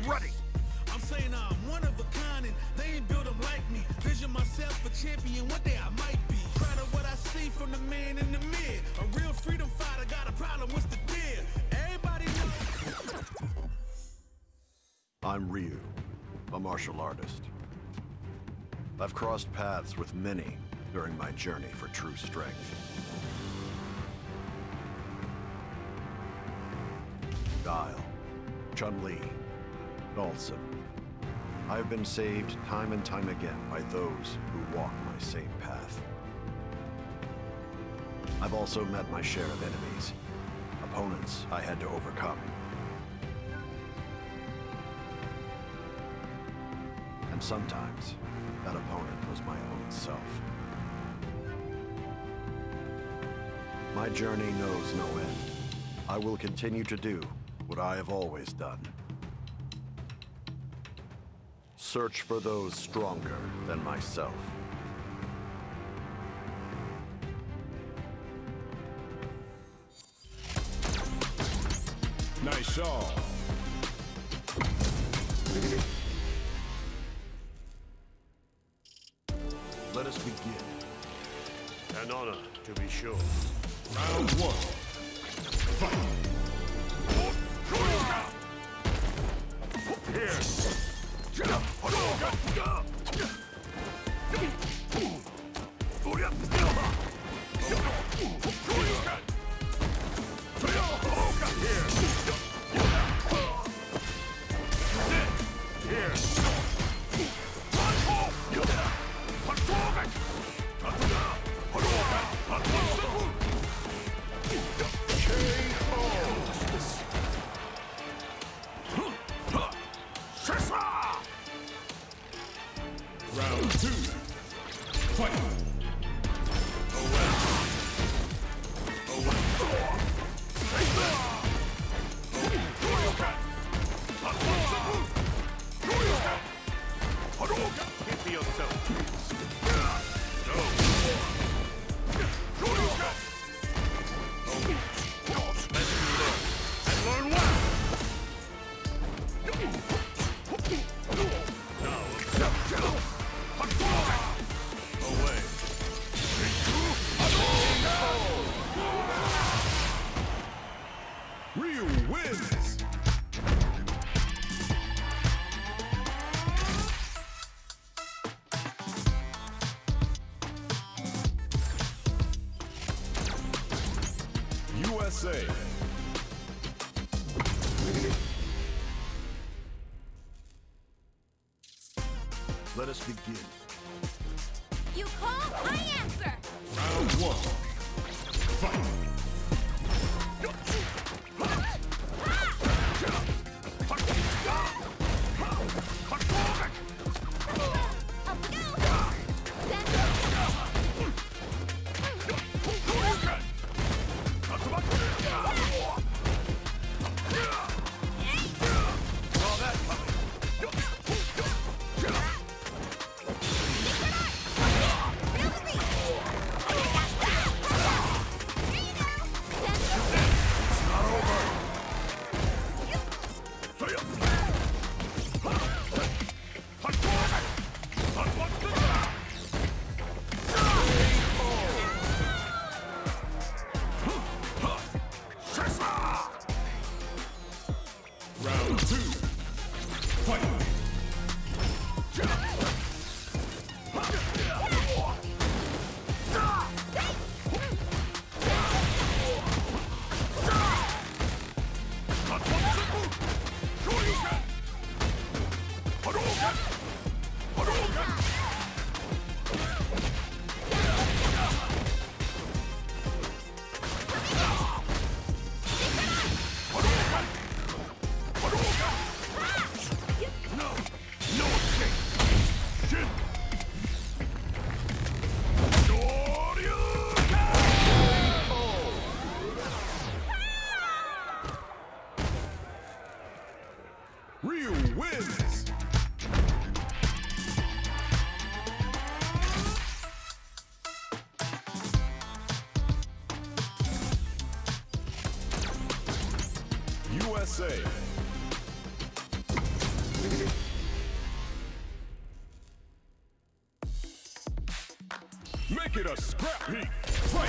ready. I'm saying I'm one of a kind and they ain't built them like me. Vision myself a champion, one day I might be. Proud of what I see from the man in the mid. A real freedom fighter, got a problem, what's the deal? Everybody knows. I'm Ryu, a martial artist. I've crossed paths with many during my journey for true strength. Guile, Chun-Li, Dhalsim. I've been saved time and time again by those who walk my same path. I've also met my share of enemies, opponents I had to overcome. And sometimes, that opponent was my own self. My journey knows no end. I will continue to do what I have always done. Search for those stronger than myself. Nice shawl. Let us begin. An honor, to be sure. Round one. Fight. Round two. Fight. Keep to yourself. And learn well. Away. Ryu wins. USA. Let us begin. You call, I answer! Round one. Fight. Up we go! Round two. Fight. Ryu wins. USA. Make it a scrap heap. Fight!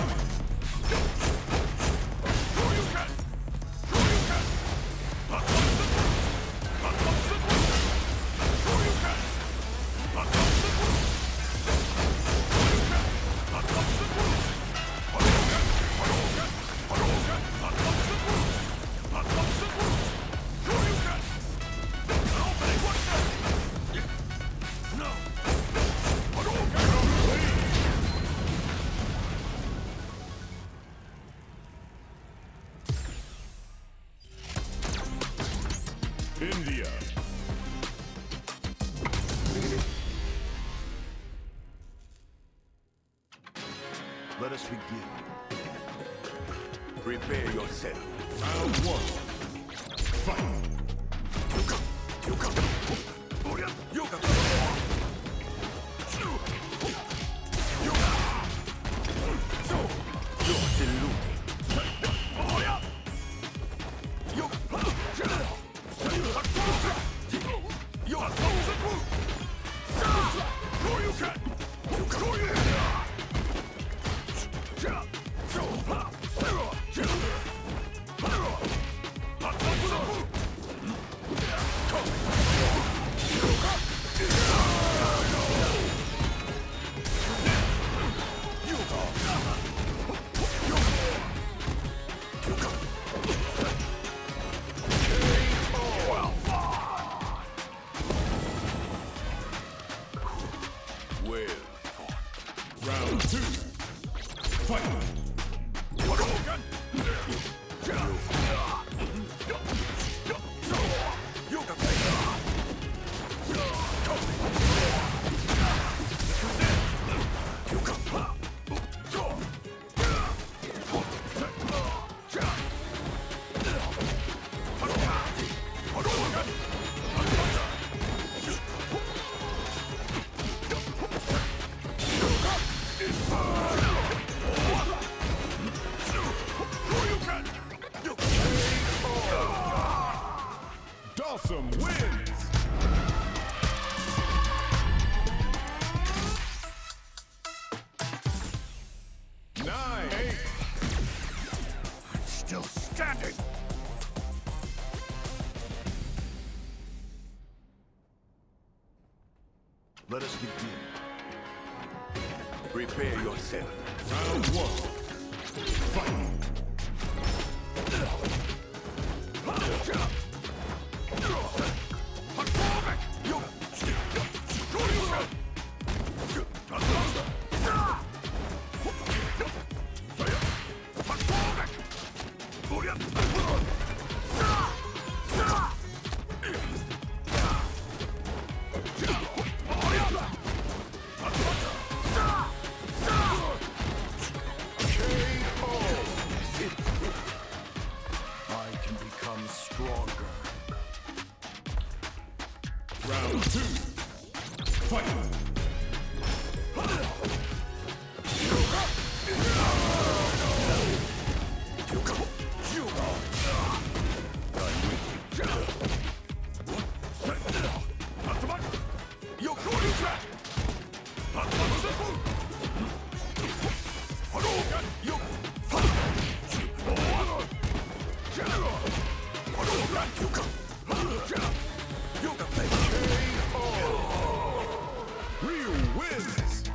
India. Let us begin. Prepare yourself. Round one. Fight! You're deluded. Well fought. Round two. Fight! Dawson wins! Nine, eight. Still standing. Let us begin. Prepare yourself. Round one. Fight! I can become stronger. Round two. Fight! Ryu wins!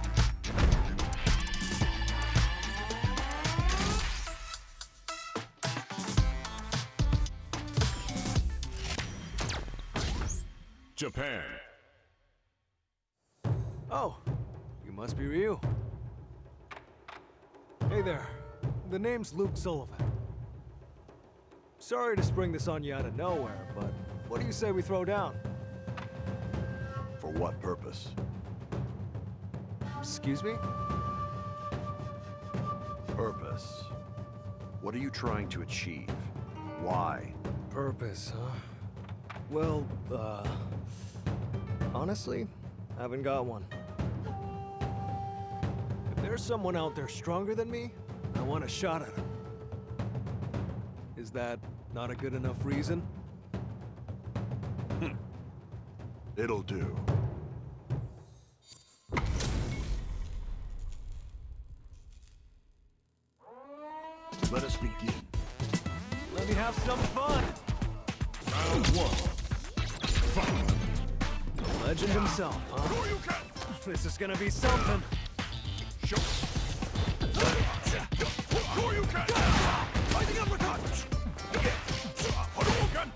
Japan. Oh, you must be Ryu. Hey there. The name's Luke Sullivan. Sorry to spring this on you out of nowhere, but what do you say we throw down? For what purpose? Excuse me? Purpose. What are you trying to achieve? Why? Purpose, huh? Well, honestly, haven't got one. If there's someone out there stronger than me, I want a shot at him. Is that not a good enough reason? It'll do. Let us begin. Let me have some fun. Round 1. Fight. The legend himself, huh? This is gonna be something. Fighting uppercut! Hadouken!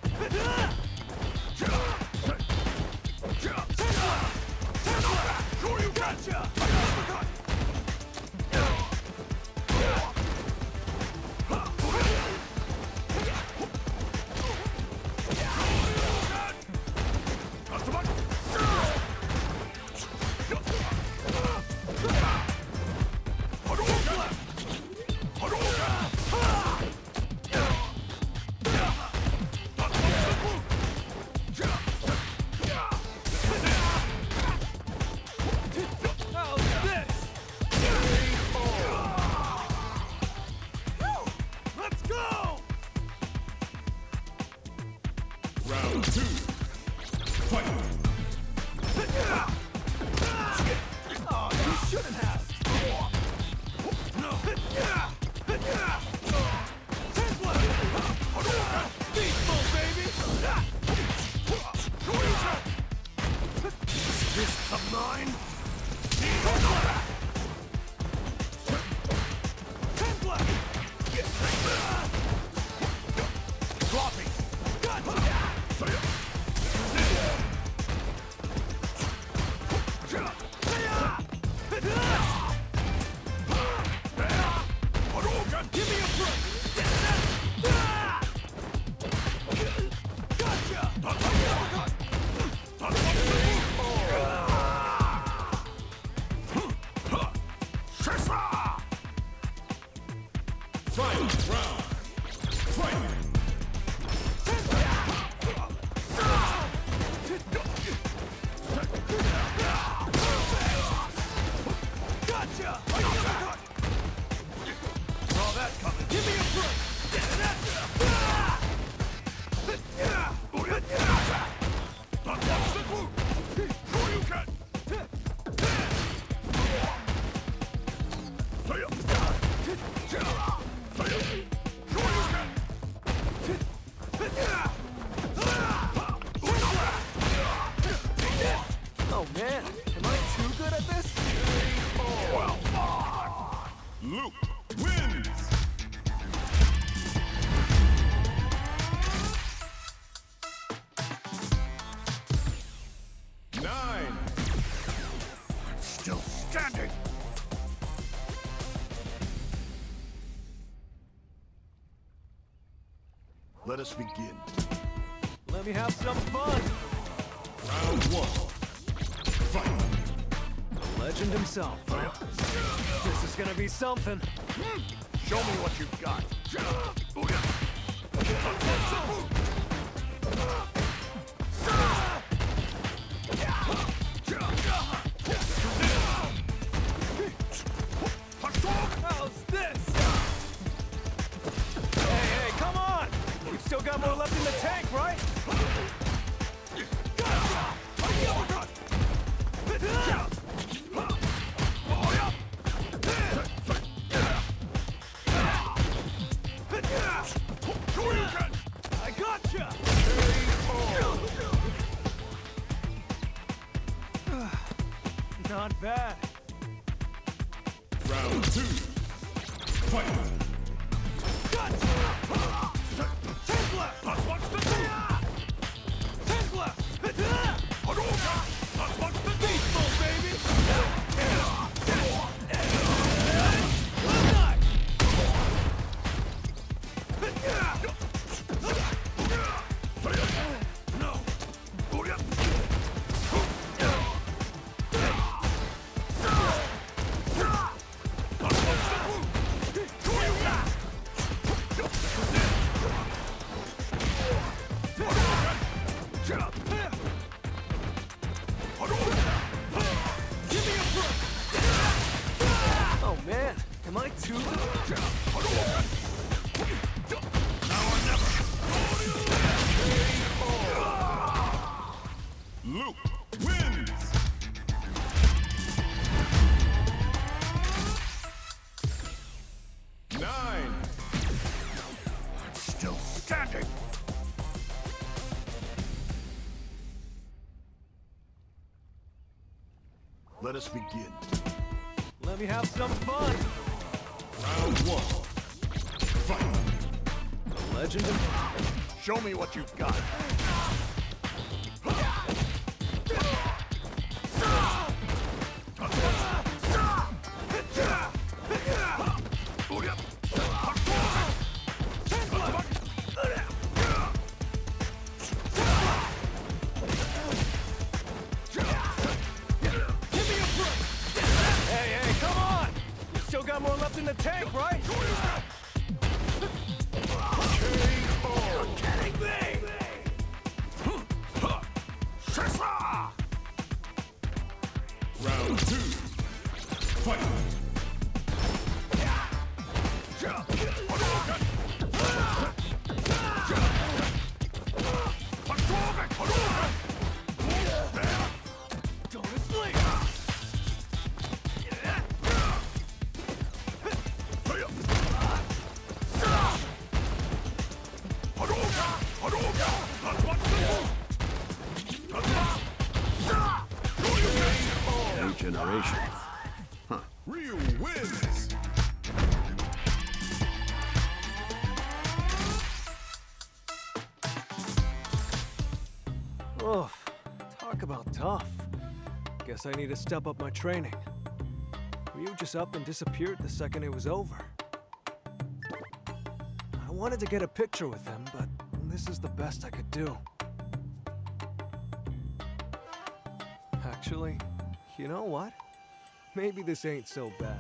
Shoryuken! Uppercut! Round 2. Fight. Oh, you shouldn't have. No! Beastful, baby! This of mine? Floppy! Give me a break! Fight. Round. Fight. Gotcha! Saw that coming. Give me a break! Oh man, am I too good at this? Luke wins. Nine. Still standing. Let us begin. Let me have some fun. Round 1. Fight. The legend himself, huh? This is gonna be something. Show me what you've got. How's this? Hey, come on! You've still got more left in the tank, right? I gotcha! Not bad. Round 2. Fight. Oh man, am I too good? Luke Let us begin. Let me have some fun. Round one. Fight. Legend of... Show me what you've got. Hey, hey, come on! You still got more left in the tank, right? You're kidding me! Round two. Fight. Go to sleep! New generation. Ryu wins. Oof. Talk about tough. Guess I need to step up my training. Ryu just up and disappeared the second it was over. I wanted to get a picture with him, but this is the best I could do. Actually, you know what? Maybe this ain't so bad.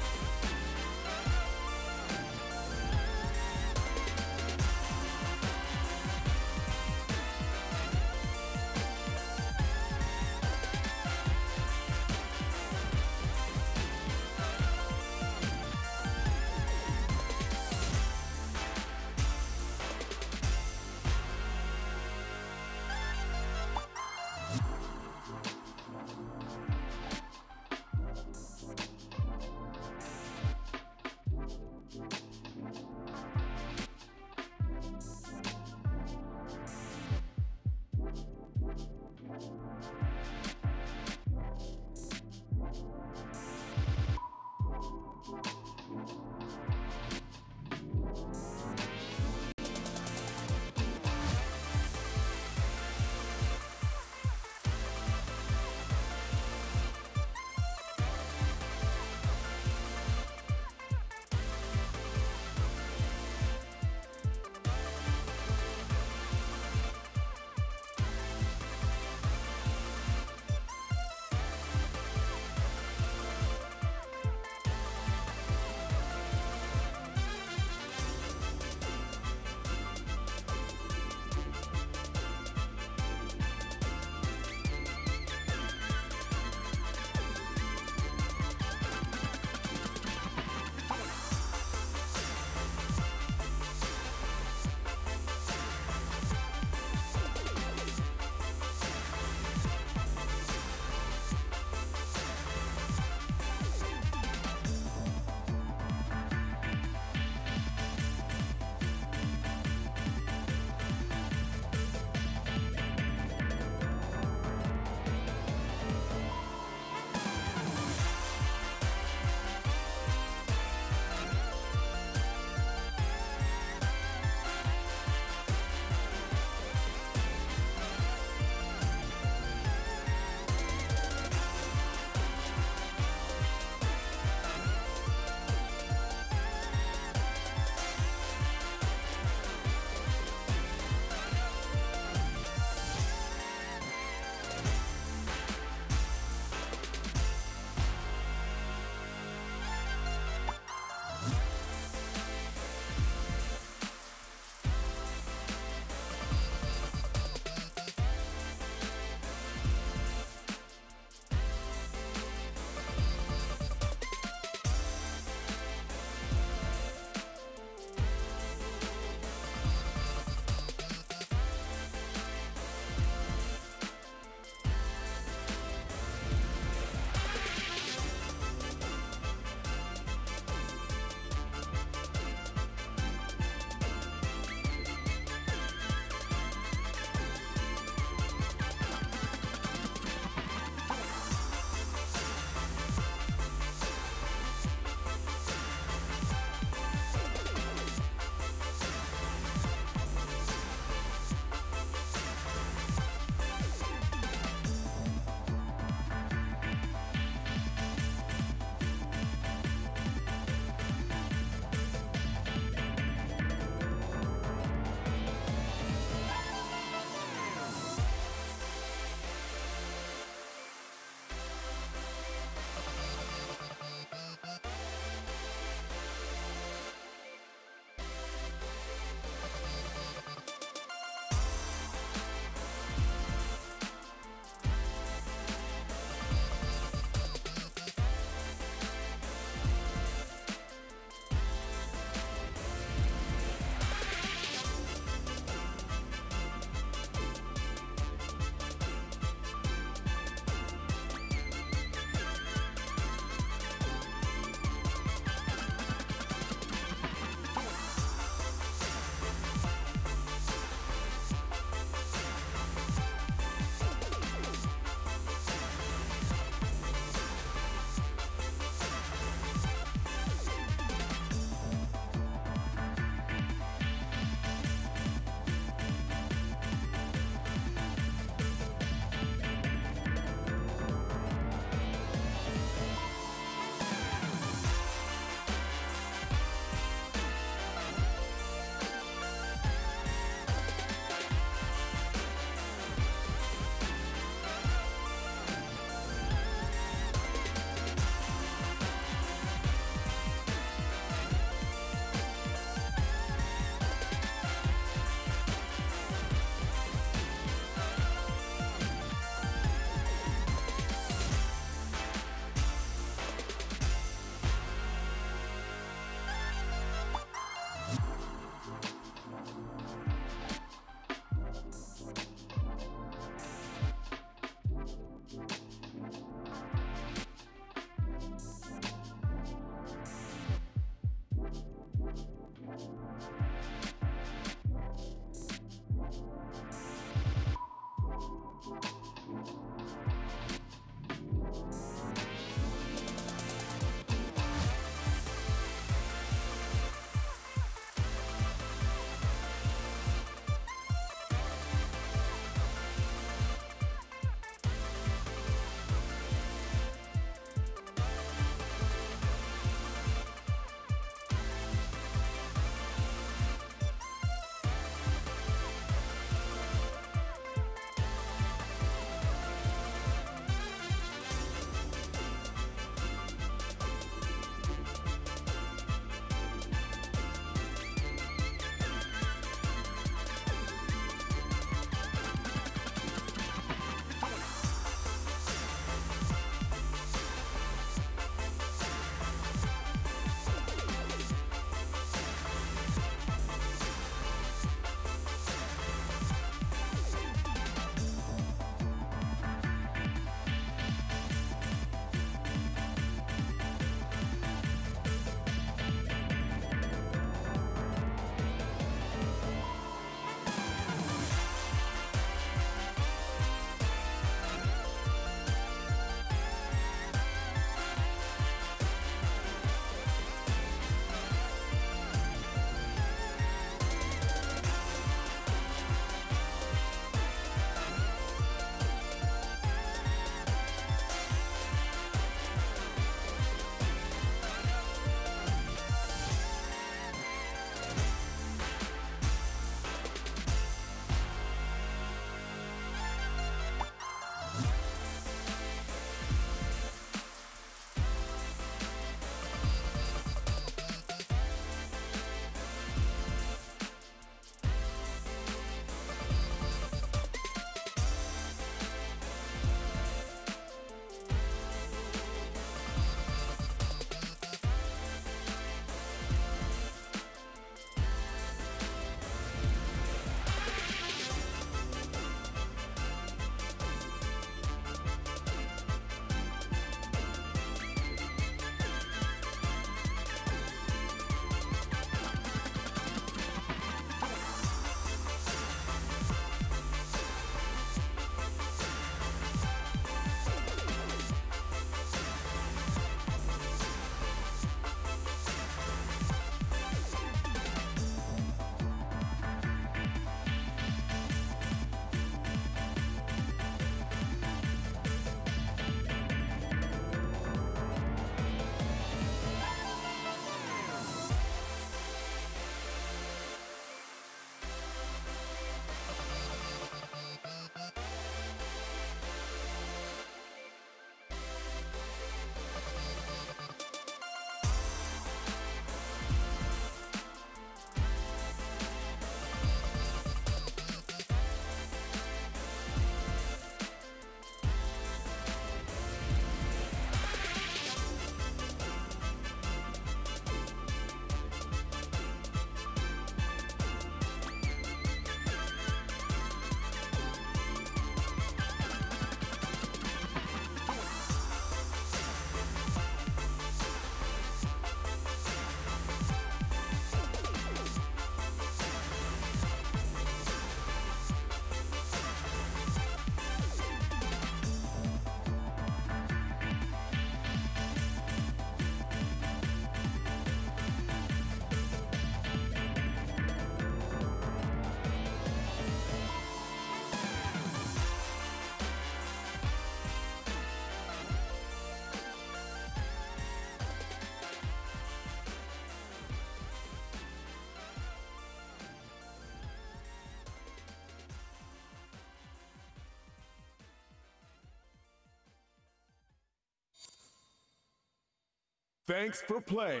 Thanks for playing.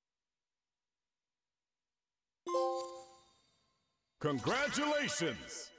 Congratulations!